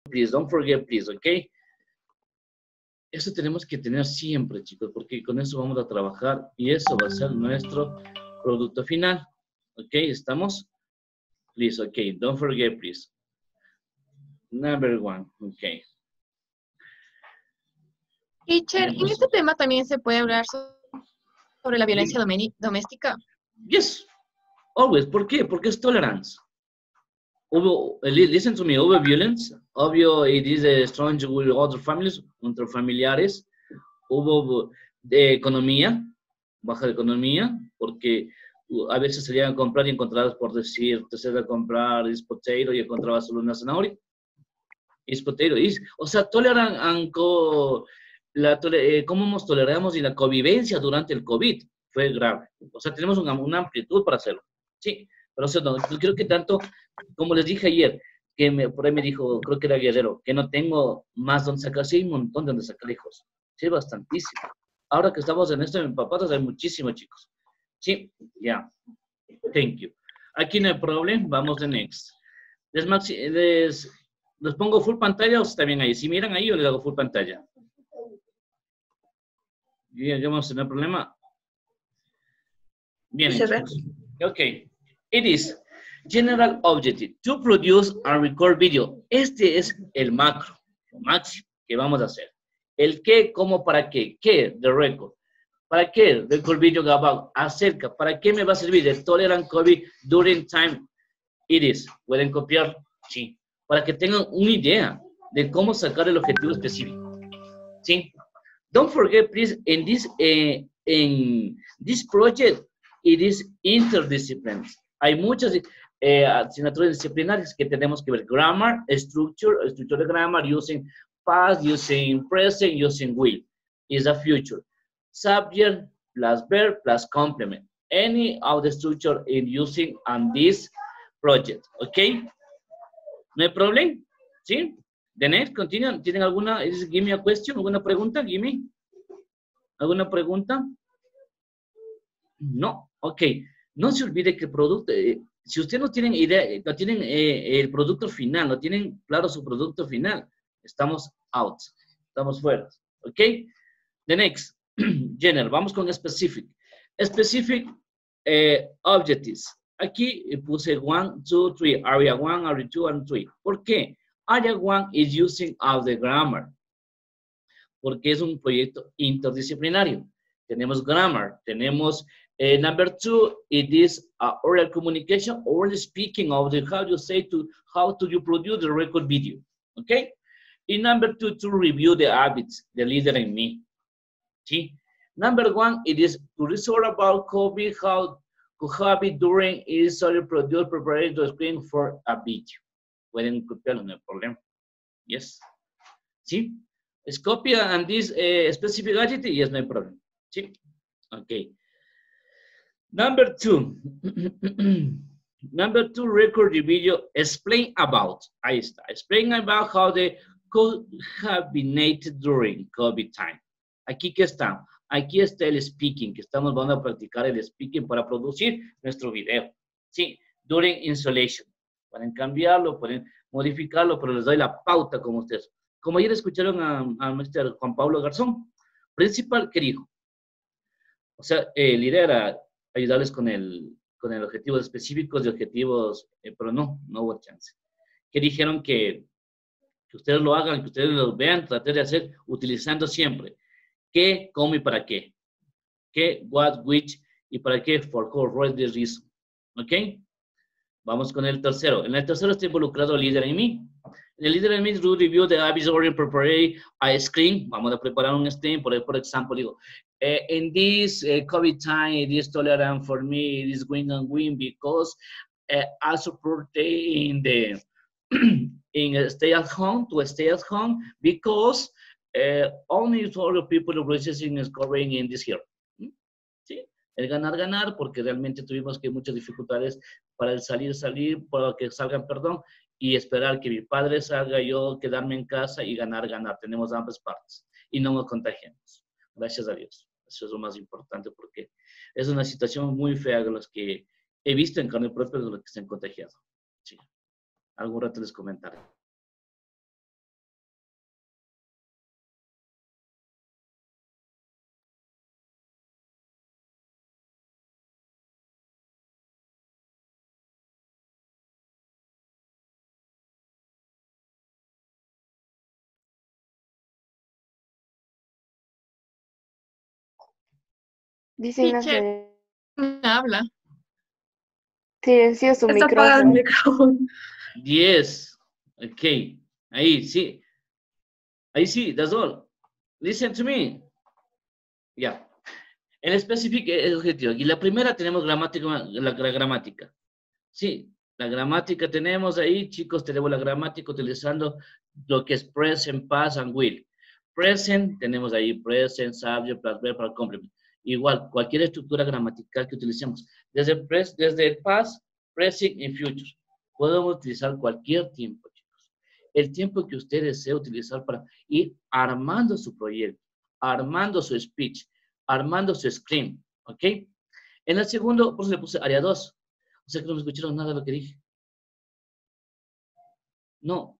please, don't forget, please, ¿ok? Eso tenemos que tener siempre, chicos, porque con eso vamos a trabajar y eso va a ser nuestro producto final. ¿Ok? ¿Estamos? Please, ok. Don't forget, please. Number one, ok. Teacher, en este tema también se puede hablar sobre la violencia doméstica. Yes, always. ¿Por qué? Porque es tolerance. Listen to me, over violence. Obvio, it is a strong with other families, entre familiares. Hubo de economía, baja de economía, porque a veces salían a comprar y encontrabas, por decir, te salías a comprar is potato y encontrabas solo una zanahoria. Is potato, is. O sea, toleran cómo nos toleramos y la convivencia durante el COVID fue grave. O sea, tenemos una amplitud para hacerlo. Sí, pero o sea, no, yo creo que tanto, como les dije ayer, por ahí me dijo, creo que era Guerrero, que no tengo más donde sacar, sí, hay un montón de donde sacar hijos. Sí, bastantísimo. Ahora que estamos en esto en Papatas hay muchísimos, chicos. Sí, ya. Thank you. Aquí no hay problema, vamos de next. Les pongo full pantalla o está bien ahí. Si miran ahí, yo les hago full pantalla. Bien, ya vamos a tener problema. Bien, chicos. Ok. It is general objective to produce and record video. Este es el macro, lo máximo que vamos a hacer. El qué, cómo, para qué. ¿Qué? The record. ¿Para qué? Record video about. Acerca. ¿Para qué me va a servir? The tolerant COVID during time. It is. ¿Pueden copiar? Sí. Para que tengan una idea de cómo sacar el objetivo específico. ¿Sí? Don't forget, please, in this project, it is interdisciplinary. Hay muchas asignaturas disciplinarias que tenemos que ver. Grammar, structure de grammar, using past, using present, using will. Is a future. Subject plus verb plus complement. Any of the structure in using on this project. Okay? No hay problema. ¿Sí? The next, continue. ¿Tienen alguna? Give me a question. ¿Alguna pregunta? Give me. ¿Alguna pregunta? No. Ok. No se olvide que el producto, si ustedes no tienen idea, no tienen el producto final, no tienen claro su producto final, estamos out. Estamos fuera. Ok. The next. General. Vamos con specific. Specific objectives. Aquí puse 1, 2, 3. Area 1, area 2, and 3. ¿Por qué? Area 1 is using of the grammar. Porque es un proyecto interdisciplinario. Tenemos grammar, tenemos number 2, it is oral communication, oral speaking of the how do you produce the record video. Okay? And number 2, to review the habits, the leader and me. ¿Sí? Number 1, it is to research about COVID, how to have it during is already produced, prepared to screen for a video. Pueden copiarlo, no hay problema. Yes. ¿Sí? ¿Es copia and this specific adjective? Yes, no hay problema. ¿Sí? Ok. Number 2. Number 2, record the video, explain about. Ahí está. Explain about how the could have been made during COVID time. Aquí que está. Aquí está el speaking, que estamos vamos a practicar el speaking para producir nuestro video. Sí, during installation. Pueden cambiarlo, pueden modificarlo, pero les doy la pauta como ustedes. Como ayer escucharon a Mr. Juan Pablo Garzón, principal, ¿qué dijo? O sea, la idea era ayudarles con el objetivos específicos y objetivos, pero no hubo chance. Que dijeron que ustedes lo hagan, que ustedes lo vean, traten de hacer utilizando siempre qué, cómo y para qué. Qué, what, which y para qué, for, how, what, this reason. ¿Ok? Vamos con el tercero. En el tercero está involucrado el líder en mí. En el líder en mí, do review the habits already prepared a screen. Vamos a preparar un screen. Por ejemplo, digo, in this COVID time, it is tolerant for me, it is win and win because I support in the stay at home, to stay at home because only for the people who resisting is covering in this here. ¿Sí? El ganar, porque realmente tuvimos que muchas dificultades para el salir, para que salgan, perdón, y esperar que mi padre salga, yo quedarme en casa y ganar. Tenemos ambas partes y no nos contagiamos. Gracias a Dios. Eso es lo más importante porque es una situación muy fea de los que he visto en carne propia de los que se han contagiado. Sí. Algún rato les comentaré. Dice no Teacher, sé. me habla. Silenció su Está apagado el micrófono. micrófono. Yes. Okay. Ahí sí. Ahí sí, that's all. Listen to me. Ya. El específico es el objetivo. Y la primera tenemos gramática, la gramática. Sí, la gramática tenemos ahí, chicos, tenemos la gramática utilizando lo que es present, past, and will. Present, tenemos ahí present, subject, plus verb, plus complement. Igual, cualquier estructura gramatical que utilicemos, desde el past, present y future. Podemos utilizar cualquier tiempo, chicos. El tiempo que usted desee utilizar para ir armando su proyecto, armando su speech, armando su screen, ¿ok? En el segundo, por eso le puse área 2. O sea que no me escucharon nada de lo que dije. No.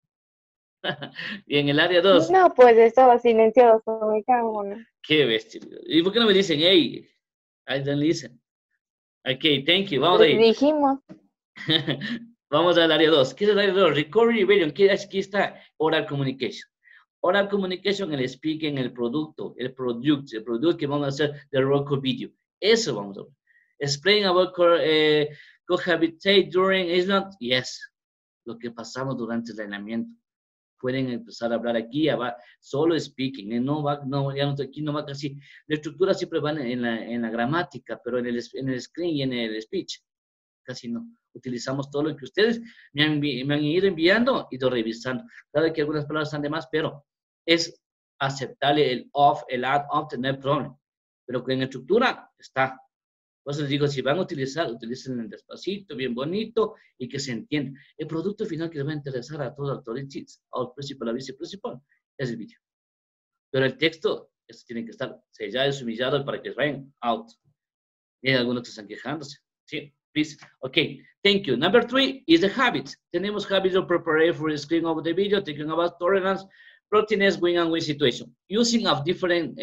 Y en el área 2, No, pues estaba silenciado su micrófono. qué bestia. ¿Y por qué no me dicen, hey, I don't listen? Ok, thank you. Vamos Les ahí. dijimos. Vamos al área 2. ¿Qué es el área 2? Recording y Rebellion. Aquí está oral communication. Oral communication, el speaking, el producto que vamos a hacer del record video. Eso vamos a ver. Explain about cohabitate during Island. Yes. Lo que pasamos durante el entrenamiento. Pueden empezar a hablar aquí, solo speaking, no va, no, ya no, aquí no va casi, la estructura siempre va en la gramática, pero en el screen y en el speech, casi no. Utilizamos todo lo que ustedes me han ido enviando y ido revisando. Claro que algunas palabras están de más, pero es aceptable el off, el add, off, no hay problema. Pero que en estructura está. Por eso les digo, si van a utilizar, utilicen despacito, bien bonito y que se entienda. El producto final que les va a interesar a todos los authorities, al principal, a viceprincipal, es el video. Pero el texto, eso tiene que estar sellado y sumillado para que vayan out. Y hay algunos que están quejándose. Sí, please. Ok, thank you. Number 3 is the habits. Tenemos habits of preparation for the screen of the video, thinking about tolerance, promptness, win and win situation. Using of different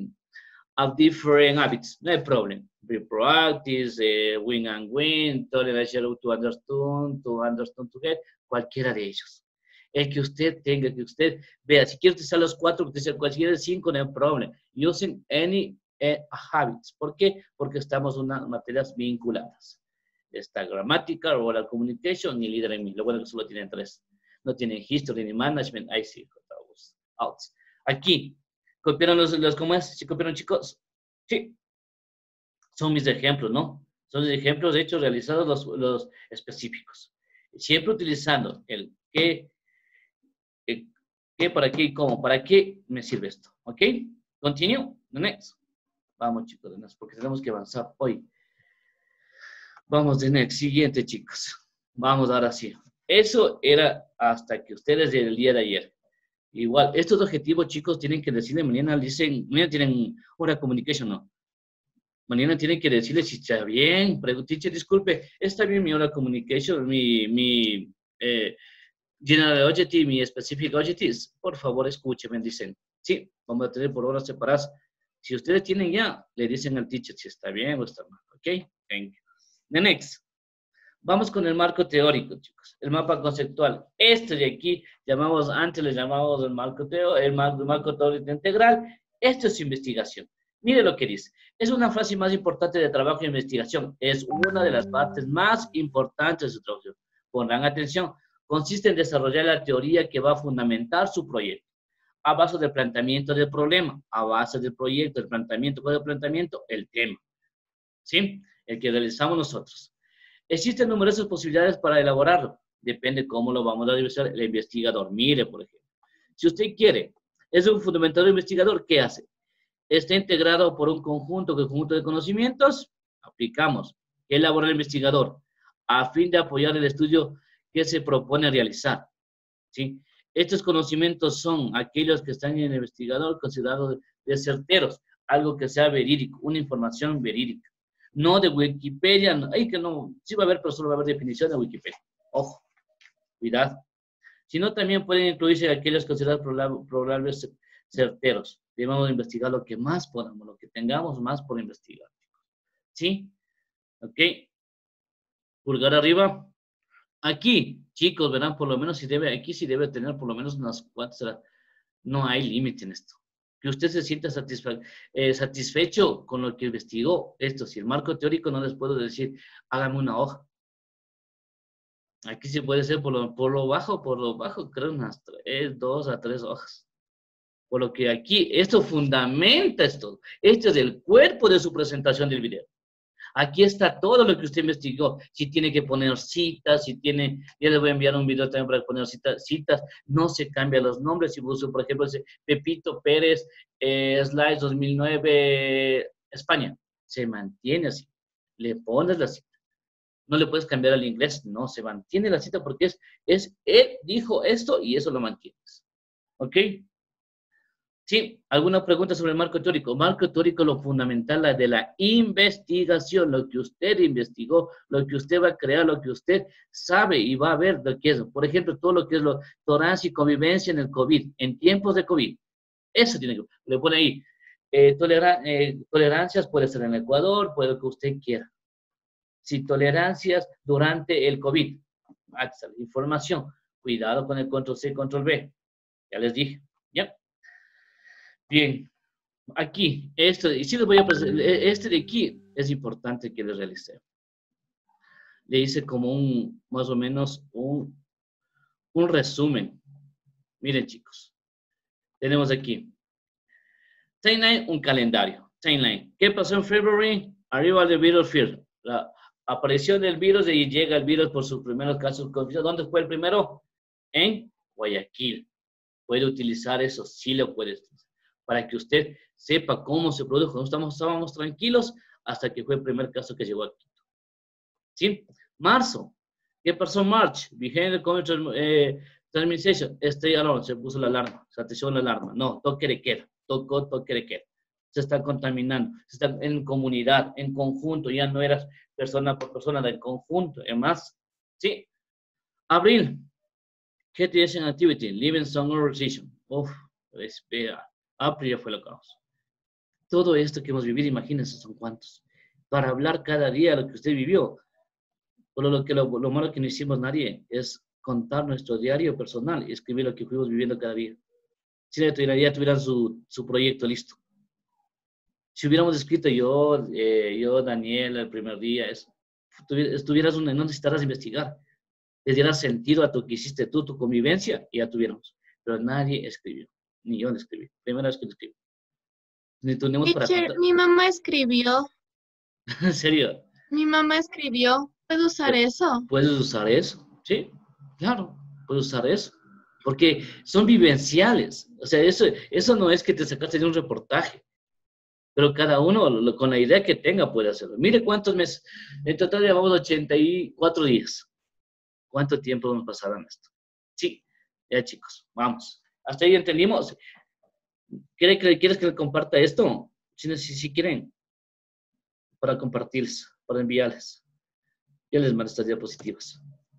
habits, no hay problem. Be proactive, win and win, tolerance to understand, to get, cualquiera de ellos. El que usted tenga, que usted vea, si quiere utilizar los 4, utiliza cualquiera de 5, no hay problema. Using any habits. ¿Por qué? Porque estamos en unas materias vinculadas. Está gramática, oral communication y leader en mí. Lo bueno es que solo tienen 3. No tienen history ni management. Ahí sí, out. Aquí, ¿copiaron los cómo es? ¿Sí copiaron, chicos? Sí. Son mis ejemplos, ¿no? Son ejemplos de hechos realizados los específicos. Siempre utilizando el qué, para qué y cómo. ¿Para qué me sirve esto? ¿Ok? Continue. The next. Vamos, chicos, de next, porque tenemos que avanzar hoy. Vamos de next. Siguiente, chicos. Vamos ahora sí. Eso era hasta que ustedes del día de ayer. Igual, estos objetivos, chicos, tienen que decirle mañana, mañana tienen hora communication, ¿no? Mañana tienen que decirle si está bien. Teacher, disculpe, está bien mi hora communication, mi general objective, mi specific objectives. Por favor, escúcheme, dicen. Sí, vamos a tener por horas separadas. Si ustedes tienen ya, le dicen al teacher si está bien o está mal. ¿Ok? Thank you. The next. Vamos con el marco teórico, chicos. El mapa conceptual. Este de aquí, antes le llamamos el marco teórico integral. Esto es investigación. Mire lo que dice. Es una frase más importante de trabajo e investigación. Es una de las partes más importantes de su trabajo. Pondrán atención. Consiste en desarrollar la teoría que va a fundamentar su proyecto. A base del planteamiento del problema. A base del proyecto, el planteamiento. ¿Cuál es el planteamiento? El tema. ¿Sí? El que realizamos nosotros. Existen numerosas posibilidades para elaborarlo. Depende cómo lo vamos a revisar el investigador. Mire, por ejemplo. Si usted quiere, es un fundamentador investigador, ¿qué hace? Está integrado por un conjunto de conocimientos. Aplicamos. ¿Qué elabora el investigador? A fin de apoyar el estudio que se propone realizar. ¿Sí? Estos conocimientos son aquellos que están en el investigador considerados de certeros. Algo que sea verídico, una información verídica. No de Wikipedia, que no, sí va a haber, pero solo va a haber definición de Wikipedia. Ojo, cuidado. Sino también pueden incluirse aquellos considerados probables certeros. Debemos investigar lo que más podamos, lo que tengamos más por investigar. ¿Sí? Ok. Pulgar arriba. Aquí, chicos, verán por lo menos aquí sí debe tener por lo menos unas cuantas. No hay límite en esto. que usted se sienta satisfecho con lo que investigó. Esto, si el marco teórico no les puedo decir, hágame una hoja. Aquí sí puede ser por lo bajo, creo unas 2 a 3 hojas. Por lo que aquí, esto fundamenta esto. Este es el cuerpo de su presentación del video. Aquí está todo lo que usted investigó. Si tiene que poner citas, si tiene, ya les voy a enviar un video también para poner citas, no se cambian los nombres. Si uso, por ejemplo, dice Pepito Pérez, Slides 2009, España, se mantiene así. Le pones la cita. No le puedes cambiar al inglés, no, se mantiene la cita porque él dijo esto y eso lo mantienes. ¿Ok? Sí, ¿alguna pregunta sobre el marco teórico? Marco teórico, lo fundamental, la de la investigación, lo que usted investigó, lo que usted va a crear, lo que usted sabe y va a ver lo que es. Por ejemplo, todo lo que es tolerancia y convivencia en el COVID, en tiempos de COVID. Eso tiene que, le pone ahí, tolerancias puede ser en Ecuador, puede lo que usted quiera. Si tolerancias durante el COVID, información, cuidado con el control C, control B. Ya les dije, ¿ya? Bien, aquí, y sí les voy a presentar, este de aquí es importante que les realice. Le hice como más o menos un resumen. Miren, chicos, tenemos aquí, timeline, un calendario, timeline. ¿Qué pasó en febrero? Arriba del virus fear. La aparición del virus y llega el virus por sus primeros casos confirmados. ¿Dónde fue el primero? En Guayaquil. Puede utilizar eso, sí lo puede utilizar, para que usted sepa cómo se produjo. Estábamos tranquilos hasta que fue el primer caso que llegó aquí. ¿Sí? Marzo. ¿Qué pasó en March? Behind the COVID transmission, stay alone. Se puso la alarma, se atenció la alarma. No, toque de queda. Toque de queda. Se está contaminando. Se está en comunidad, en conjunto. Ya no eras persona por persona del conjunto. Es más, ¿sí? Abril. KTS activity, living summer organization. Uf, espera. April ya fue lo caos. Todo esto que hemos vivido, imagínense, son cuántos. Para hablar cada día lo que usted vivió. Por lo malo que no hicimos nadie es contar nuestro diario personal y escribir lo que fuimos viviendo cada día. Si ya tuvieran su proyecto listo. Si hubiéramos escrito yo, Daniel, el primer día, no necesitarás investigar. Les diera sentido a lo que hiciste tú, tu convivencia, y ya tuviéramos. Pero nadie escribió. Ni yo le escribí. Primera vez que le escribí. Ni tenemos para contar. Mi mamá escribió. ¿En serio? Mi mamá escribió. ¿Puedo usar eso? ¿Puedes usar eso? Sí, claro, puedes usar eso. Porque son vivenciales. O sea, eso no es que te sacaste de un reportaje. Pero cada uno, con la idea que tenga, puede hacerlo. Mire cuántos meses. En total llevamos 84 días. ¿Cuánto tiempo hemos pasado en esto? Sí, ya chicos, vamos. Hasta ahí entendimos. ¿Quieres que le comparta esto? Si quieren, para compartirles, para enviarles. Ya les mando estas diapositivas.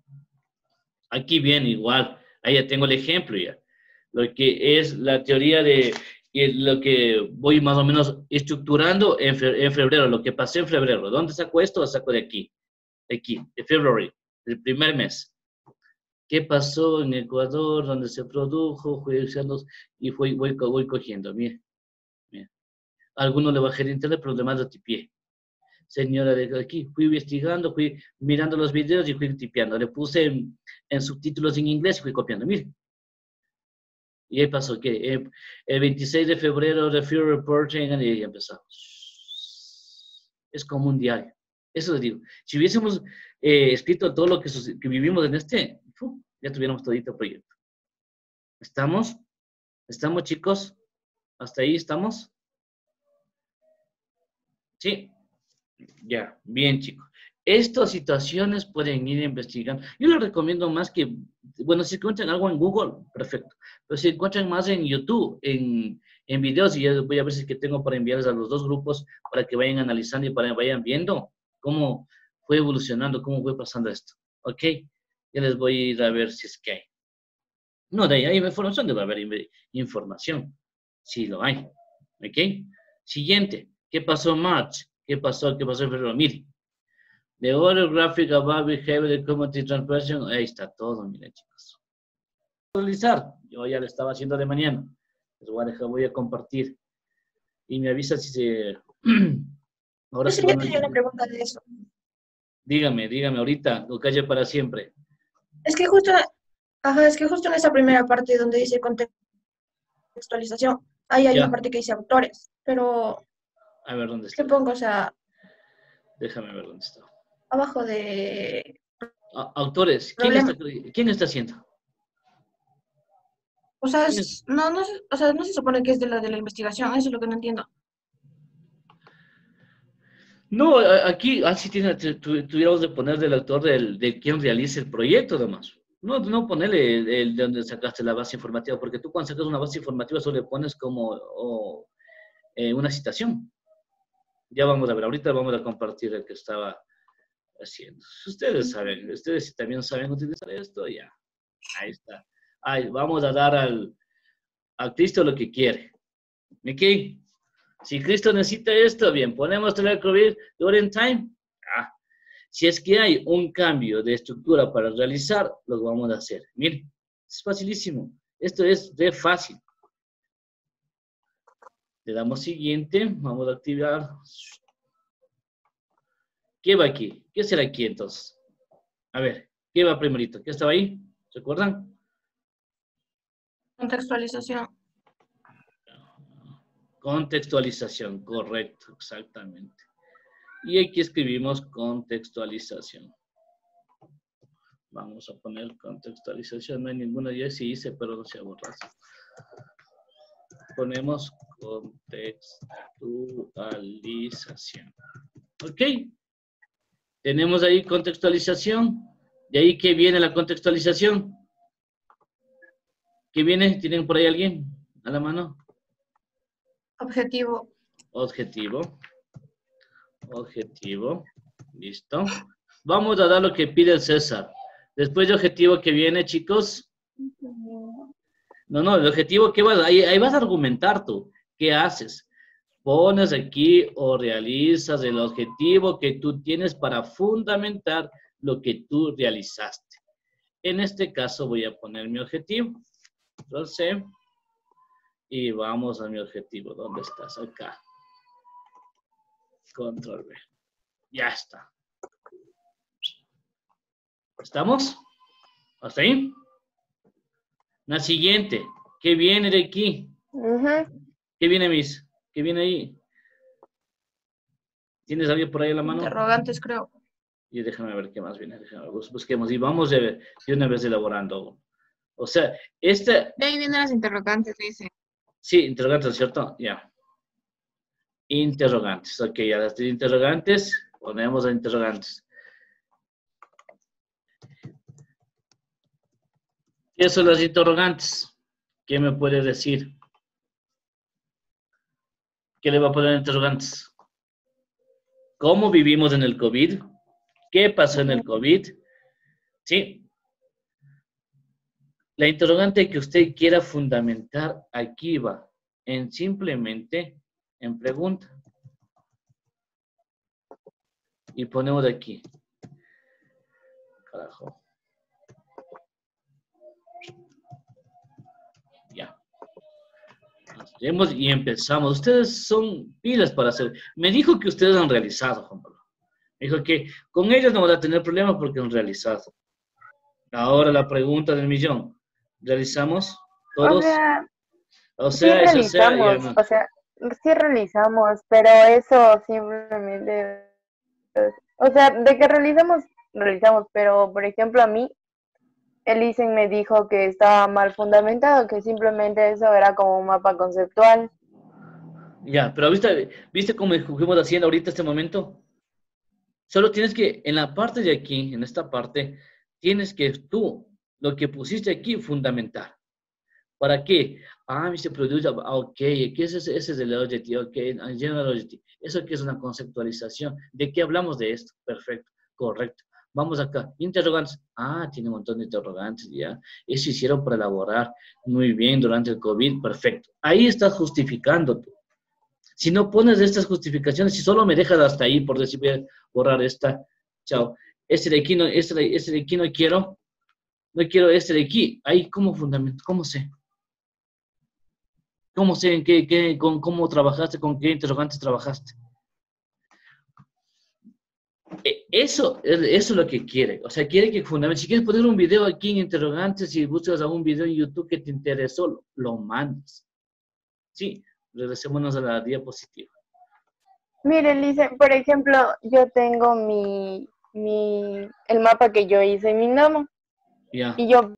Aquí viene igual. Ahí ya tengo el ejemplo ya. Lo que es la teoría de lo que voy más o menos estructurando en febrero, lo que pasé en febrero. ¿Dónde saco esto? Lo saco de aquí. De febrero, el primer mes. ¿Qué pasó en Ecuador? ¿Dónde se produjo? Y voy cogiendo. Mire. Algunos le bajé de internet, pero demás lo tipié. Señora de aquí, fui investigando, fui mirando los videos y fui tipeando. Le puse en subtítulos en inglés y fui copiando. Mire. Y ahí pasó que el 26 de febrero, the Fear Reporting, y ahí empezamos. Es como un diario. Eso les digo. Si hubiésemos escrito todo lo que vivimos en ya tuviéramos todito el proyecto. ¿Estamos? ¿Estamos, chicos? ¿Hasta ahí estamos? Sí. Ya, bien, chicos. Estas situaciones pueden ir investigando. Yo les recomiendo más que, bueno, si encuentran algo en Google, perfecto. Pero si encuentran más en YouTube, en videos, y ya voy a ver si es que tengo para enviarles a los dos grupos para que vayan analizando y para que vayan viendo cómo fue evolucionando, cómo fue pasando esto. ¿Ok? Ya les voy a ir a ver si es que hay. No, de ahí hay información, debe haber información. Sí, lo hay. ¿Ok? Siguiente. ¿Qué pasó en March? ¿Qué pasó en febrero? Miren. The other graphic about behavior de community transmission. Ahí está todo, miren, chicos. Yo ya lo estaba haciendo de mañana. Les voy a dejar, voy a compartir. Y me avisa si se... Ahora Yo tenía una pregunta de eso. Dígame ahorita, o calle para siempre. Es que justo en esa primera parte donde dice contextualización, ahí hay Ya. una parte que dice autores, pero A ver, ¿dónde está? ¿qué pongo? O sea, Déjame ver dónde está. abajo de Autores, ¿quién está haciendo? o sea, ¿Quién es? o sea, no se supone que es de la investigación, eso es lo que no entiendo. No, aquí así tuviéramos de poner del autor de quien realice el proyecto, además. No ponerle el de donde sacaste la base informativa, porque tú cuando sacas una base informativa solo le pones como una citación. Ya vamos a ver, ahorita vamos a compartir el que estaba haciendo. Ustedes saben, ustedes también saben utilizar esto, ya. Ahí está. Ahí, vamos a dar a Cristo lo que quiere. ¿Ok? Si Cristo necesita esto, bien, ponemos el COVID during time. Si es que hay un cambio de estructura para realizar, lo vamos a hacer. Miren, es facilísimo. Esto es de fácil. Le damos siguiente, vamos a activar. ¿Qué va aquí? ¿Qué será aquí entonces? A ver, ¿qué va primerito? ¿Qué estaba ahí? ¿Se acuerdan? Contextualización. Contextualización, correcto, exactamente. Y aquí escribimos contextualización. Vamos a poner contextualización. No hay ninguna, ya sí hice, pero no se ha borrado. Ponemos contextualización. Ok. Tenemos ahí contextualización. ¿De ahí qué viene la contextualización? ¿Qué viene? ¿Tienen por ahí alguien a la mano? Objetivo. Objetivo. Listo. Vamos a dar lo que pide el César. Después de objetivo que viene, chicos. No, el objetivo que vas, ahí vas a argumentar tú. ¿Qué haces? Pones aquí o realizas el objetivo que tú tienes para fundamentar lo que tú realizaste. En este caso voy a poner mi objetivo. Entonces, y vamos a mi objetivo. ¿Dónde estás? Acá. Control V. Ya está. ¿Estamos? ¿Hasta ahí? La siguiente. ¿Qué viene de aquí? ¿Qué viene, Miss? ¿Qué viene ahí? ¿Tienes algo por ahí en la mano? Interrogantes, creo. Y déjame ver qué más viene. Busquemos y vamos de una vez elaborando. O sea, De ahí vienen las interrogantes, dice. Sí, interrogantes, ¿cierto? Ya. Interrogantes. Ok, ya las interrogantes. Ponemos a interrogantes. ¿Qué son las interrogantes? ¿Qué me puede decir? ¿Qué le va a poner en interrogantes? ¿Cómo vivimos en el COVID? ¿Qué pasó en el COVID? ¿Sí? La interrogante que usted quiera fundamentar aquí va en simplemente en pregunta. Y ponemos aquí. Carajo. Ya. Hacemos y empezamos. Ustedes son pilas para hacer. Me dijo que ustedes han realizado, Juan Pablo. Me dijo que con ellos no van a tener problemas porque han realizado. Ahora la pregunta del millón. ¿Realizamos todos? Sí realizamos, sí realizamos, pero eso simplemente, o sea, de que realizamos, pero por ejemplo a mí, el ISEN me dijo que estaba mal fundamentado, que simplemente eso era como un mapa conceptual. Ya, pero ¿viste cómo estuvimos haciendo ahorita este momento? Solo tienes que, en la parte de aquí, en esta parte, tienes que tú, lo que pusiste aquí, fundamentar. ¿Para qué? Se produce, ok, ¿qué es ese es el objetivo? Ok, general objective. ¿Eso qué es una conceptualización? ¿De qué hablamos de esto? Perfecto, correcto. Vamos acá, interrogantes. Tiene un montón de interrogantes, ya. Eso hicieron para elaborar muy bien durante el COVID, perfecto. Ahí estás justificando tú. Si no pones estas justificaciones, si solo me dejas hasta ahí, por decir, voy a borrar esta, chao. Este de aquí no quiero. No quiero este de aquí. Ahí, ¿cómo fundamento? ¿Cómo sé? cómo trabajaste, con qué interrogantes trabajaste. Eso es lo que quiere. O sea, quiere que fundamente, si quieres poner un video aquí en interrogantes, si buscas algún video en YouTube que te interesó, lo mandas. Sí, regresémonos a la diapositiva. Mire, Lice, por ejemplo, yo tengo el mapa que yo hice en mi Nomo. Ya. Y yo